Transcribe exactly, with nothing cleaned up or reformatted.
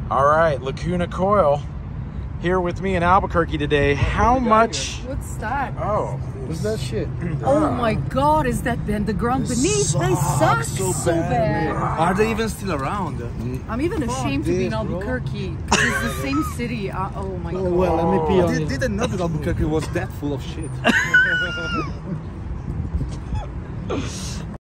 All right, Lacuna Coil here with me in Albuquerque today. How much? What's that? Oh, what's that shit? Oh my God, is that band the Grande beneath? They suck so, so bad. Are they even still around? I'm even ashamed to be in Albuquerque. It's the same city. Uh, oh my Oh, God. well, let me pee on Did, it. didn't know that Albuquerque was that full of shit.